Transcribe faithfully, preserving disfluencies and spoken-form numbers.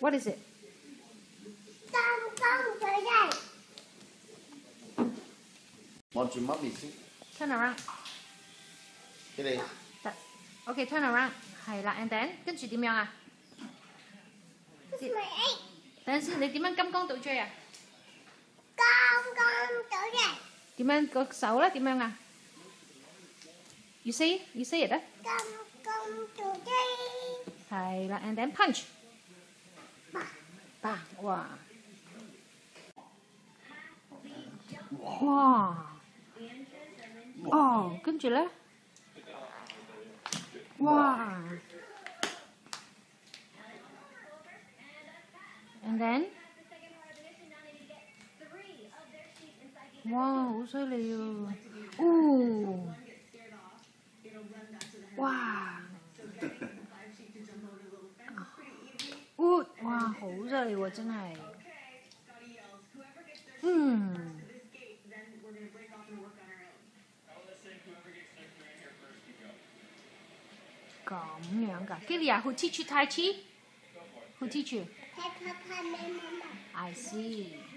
What is it? 金剛嘴型。 望住媽咪先。 Turn around。 俾你。 得。OK, turn around。係啦 ，and then 跟住點樣啊？等陣先，你點樣金剛倒追啊？ 金剛倒追。 點樣個手咧？點樣啊 ？You say, you say it 啊？ 金剛倒追。 係啦 ，and then punch。打，哇！哇！哦，跟住咧，哇 ！and then， 哇，好犀利啊！哦，哇！哦，哇，好犀利喎，真係。嗯。咁樣㗎 ，Gilia who teach you Tai Chi? Who teach you? Peppa, Peppa, Mama. I see.